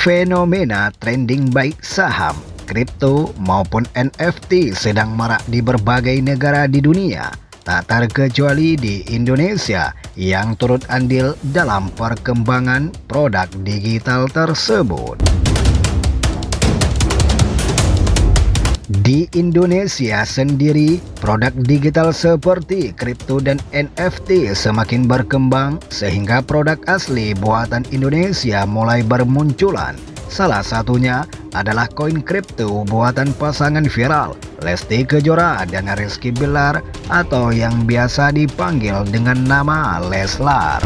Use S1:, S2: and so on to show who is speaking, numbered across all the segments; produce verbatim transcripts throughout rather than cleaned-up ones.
S1: Fenomena trending baik saham, kripto maupun N F T sedang marak di berbagai negara di dunia, tak terkecuali di Indonesia yang turut andil dalam perkembangan produk digital tersebut. Di Indonesia sendiri, produk digital seperti kripto dan N F T semakin berkembang sehingga produk asli buatan Indonesia mulai bermunculan. Salah satunya adalah koin kripto buatan pasangan viral Lesti Kejora dan Rizky Bilar atau yang biasa dipanggil dengan nama Leslar.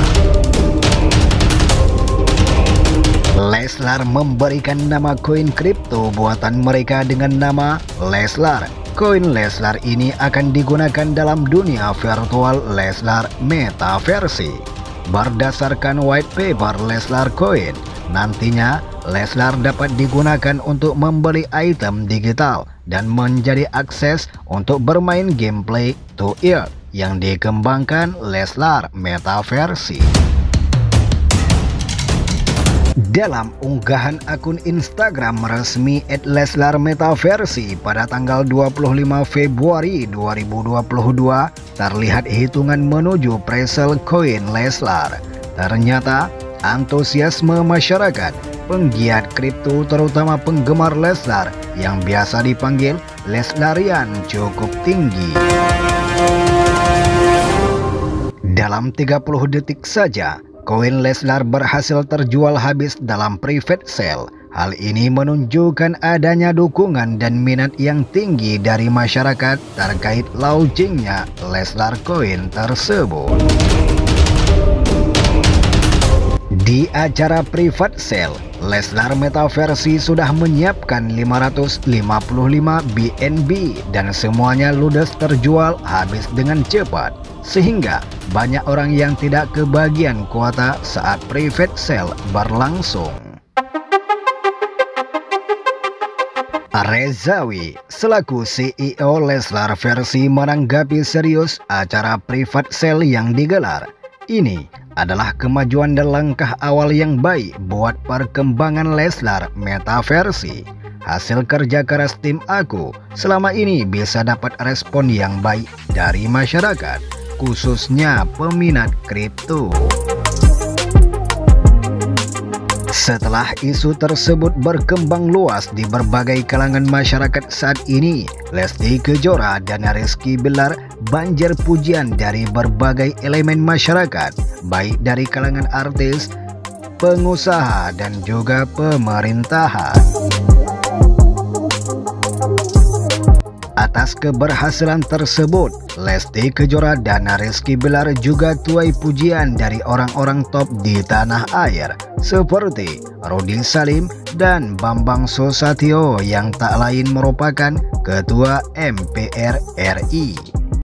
S1: Leslar memberikan nama koin kripto buatan mereka dengan nama Leslar. Koin Leslar ini akan digunakan dalam dunia virtual Leslar Metaverse. Berdasarkan white paper Leslar Coin, nantinya Leslar dapat digunakan untuk membeli item digital dan menjadi akses untuk bermain gameplay to earn yang dikembangkan Leslar Metaverse. Dalam unggahan akun Instagram resmi et leslar metaverse pada tanggal dua puluh lima Februari dua ribu dua puluh dua, terlihat hitungan menuju presale koin Leslar. Ternyata antusiasme masyarakat penggiat kripto terutama penggemar Leslar yang biasa dipanggil Leslarian cukup tinggi. Dalam tiga puluh detik saja, koin Leslar berhasil terjual habis dalam private sale. Hal ini menunjukkan adanya dukungan dan minat yang tinggi dari masyarakat terkait launchingnya Leslar Coin tersebut. Di acara private sale, Leslar Metaverse sudah menyiapkan lima ratus lima puluh lima B N B dan semuanya ludes terjual habis dengan cepat, sehingga banyak orang yang tidak kebagian kuota saat private sale berlangsung. Rezawi selaku C E O Leslar versi menanggapi serius acara private sale yang digelar. Ini adalah kemajuan dan langkah awal yang baik buat perkembangan Leslar Metaverse. Hasil kerja keras tim aku selama ini bisa dapat respon yang baik dari masyarakat, khususnya peminat kripto. Setelah isu tersebut berkembang luas di berbagai kalangan masyarakat saat ini, Lesti Kejora dan Rizky Bilar banjir pujian dari berbagai elemen masyarakat, baik dari kalangan artis, pengusaha, dan juga pemerintahan. Atas keberhasilan tersebut, Lesti Kejora dan Rizky Bilar juga tuai pujian dari orang-orang top di tanah air seperti Rudy Salim dan Bambang Susatyo yang tak lain merupakan Ketua M P R R I.